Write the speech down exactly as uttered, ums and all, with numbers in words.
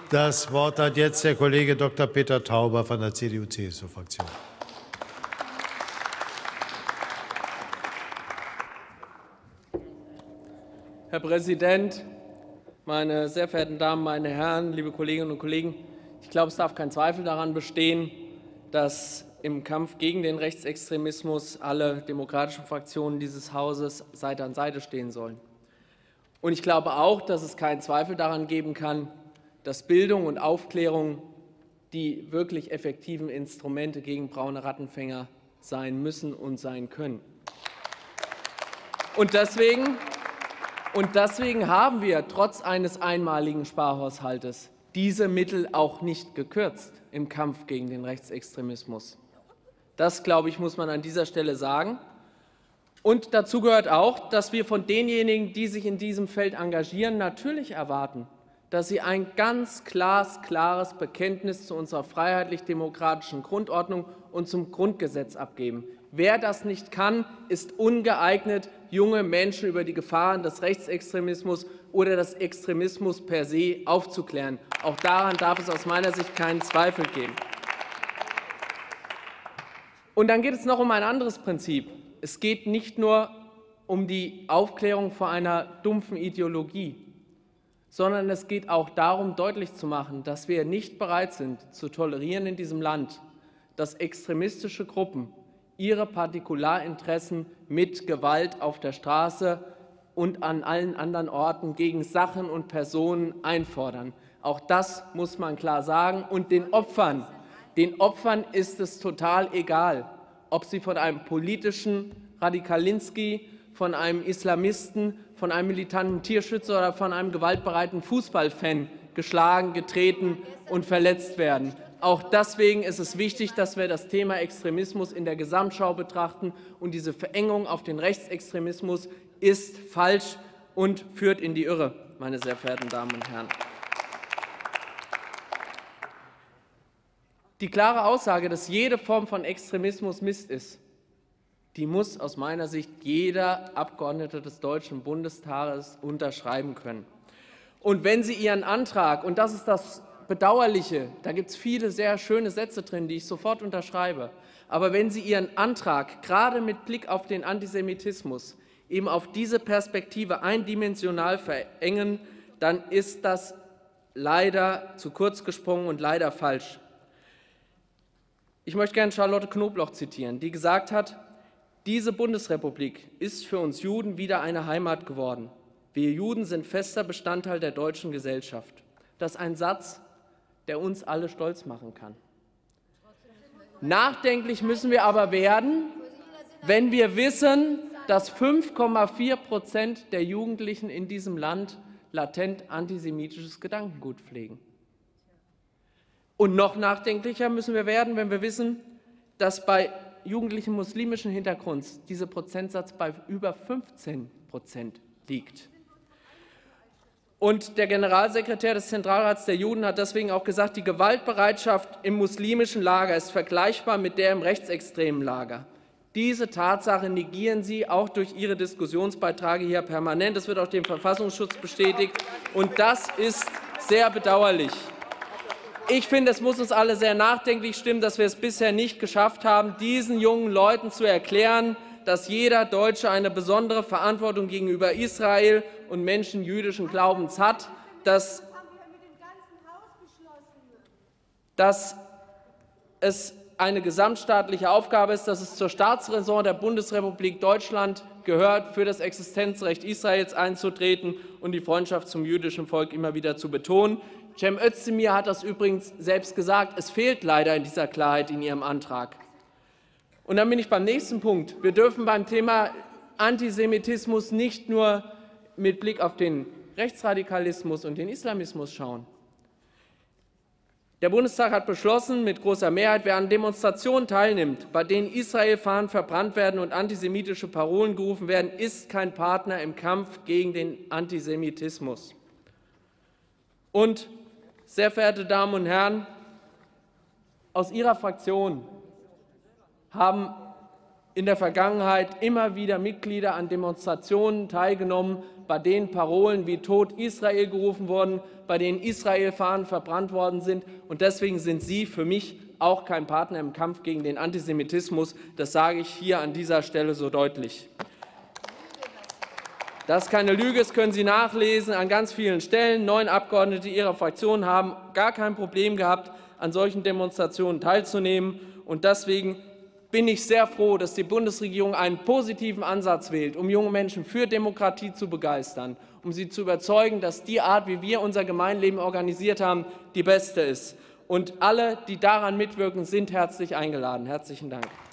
Das Wort hat jetzt der Kollege Doktor Peter Tauber von der C D U C S U-Fraktion. Herr Präsident, meine sehr verehrten Damen, meine Herren, liebe Kolleginnen und Kollegen! Ich glaube, es darf kein Zweifel daran bestehen, dass im Kampf gegen den Rechtsextremismus alle demokratischen Fraktionen dieses Hauses Seite an Seite stehen sollen. Und ich glaube auch, dass es keinen Zweifel daran geben kann, dass Bildung und Aufklärung die wirklich effektiven Instrumente gegen braune Rattenfänger sein müssen und sein können. Und deswegen, und deswegen haben wir trotz eines einmaligen Sparhaushaltes diese Mittel auch nicht gekürzt im Kampf gegen den Rechtsextremismus. Das, glaube ich, muss man an dieser Stelle sagen. Und dazu gehört auch, dass wir von denjenigen, die sich in diesem Feld engagieren, natürlich erwarten, dass sie ein ganz glasklares Bekenntnis zu unserer freiheitlich-demokratischen Grundordnung und zum Grundgesetz abgeben. Wer das nicht kann, ist ungeeignet, junge Menschen über die Gefahren des Rechtsextremismus oder des Extremismus per se aufzuklären. Auch daran darf es aus meiner Sicht keinen Zweifel geben. Und dann geht es noch um ein anderes Prinzip. Es geht nicht nur um die Aufklärung vor einer dumpfen Ideologie, sondern es geht auch darum, deutlich zu machen, dass wir nicht bereit sind, zu tolerieren in diesem Land, dass extremistische Gruppen ihre Partikularinteressen mit Gewalt auf der Straße und an allen anderen Orten gegen Sachen und Personen einfordern. Auch das muss man klar sagen. Und den Opfern, den Opfern ist es total egal, ob sie von einem politischen Radikalinski, von einem Islamisten, von einem militanten Tierschützer oder von einem gewaltbereiten Fußballfan geschlagen, getreten und verletzt werden. Auch deswegen ist es wichtig, dass wir das Thema Extremismus in der Gesamtschau betrachten. Und diese Verengung auf den Rechtsextremismus ist falsch und führt in die Irre, meine sehr verehrten Damen und Herren. Die klare Aussage, dass jede Form von Extremismus Mist ist, die muss aus meiner Sicht jeder Abgeordnete des Deutschen Bundestages unterschreiben können. Und wenn Sie Ihren Antrag, und das ist das Bedauerliche, da gibt es viele sehr schöne Sätze drin, die ich sofort unterschreibe, aber wenn Sie Ihren Antrag gerade mit Blick auf den Antisemitismus eben auf diese Perspektive eindimensional verengen, dann ist das leider zu kurz gesprungen und leider falsch. Ich möchte gerne Charlotte Knobloch zitieren, die gesagt hat: Diese Bundesrepublik ist für uns Juden wieder eine Heimat geworden. Wir Juden sind fester Bestandteil der deutschen Gesellschaft. Das ist ein Satz, der uns alle stolz machen kann. Nachdenklich müssen wir aber werden, wenn wir wissen, dass fünf Komma vier Prozent der Jugendlichen in diesem Land latent antisemitisches Gedankengut pflegen. Und noch nachdenklicher müssen wir werden, wenn wir wissen, dass bei Jugendlichen muslimischen Hintergrunds dieser Prozentsatz bei über fünfzehn Prozent liegt. Und der Generalsekretär des Zentralrats der Juden hat deswegen auch gesagt, die Gewaltbereitschaft im muslimischen Lager ist vergleichbar mit der im rechtsextremen Lager. Diese Tatsache negieren Sie auch durch Ihre Diskussionsbeiträge hier permanent. Das wird auch dem Verfassungsschutz bestätigt, und das ist sehr bedauerlich. Ich finde, es muss uns alle sehr nachdenklich stimmen, dass wir es bisher nicht geschafft haben, diesen jungen Leuten zu erklären, dass jeder Deutsche eine besondere Verantwortung gegenüber Israel und Menschen jüdischen Glaubens hat, dass, dass es eine gesamtstaatliche Aufgabe ist, dass es zur Staatsräson der Bundesrepublik Deutschland gehört, für das Existenzrecht Israels einzutreten und die Freundschaft zum jüdischen Volk immer wieder zu betonen. Cem Özdemir hat das übrigens selbst gesagt. Es fehlt leider in dieser Klarheit in Ihrem Antrag. Und dann bin ich beim nächsten Punkt. Wir dürfen beim Thema Antisemitismus nicht nur mit Blick auf den Rechtsradikalismus und den Islamismus schauen. Der Bundestag hat beschlossen, mit großer Mehrheit, wer an Demonstrationen teilnimmt, bei denen Israel-Fahnen verbrannt werden und antisemitische Parolen gerufen werden, ist kein Partner im Kampf gegen den Antisemitismus. Und, sehr verehrte Damen und Herren, aus Ihrer Fraktion haben in der Vergangenheit immer wieder Mitglieder an Demonstrationen teilgenommen, bei denen Parolen wie Tod Israel gerufen wurden, bei denen Israel-Fahnen verbrannt worden sind. Und deswegen sind Sie für mich auch kein Partner im Kampf gegen den Antisemitismus. Das sage ich hier an dieser Stelle so deutlich. Das ist keine Lüge, das können Sie nachlesen an ganz vielen Stellen. Neun Abgeordnete Ihrer Fraktion haben gar kein Problem gehabt, an solchen Demonstrationen teilzunehmen. Und deswegen bin ich sehr froh, dass die Bundesregierung einen positiven Ansatz wählt, um junge Menschen für Demokratie zu begeistern, um sie zu überzeugen, dass die Art, wie wir unser Gemeinleben organisiert haben, die beste ist. Und alle, die daran mitwirken, sind herzlich eingeladen. Herzlichen Dank.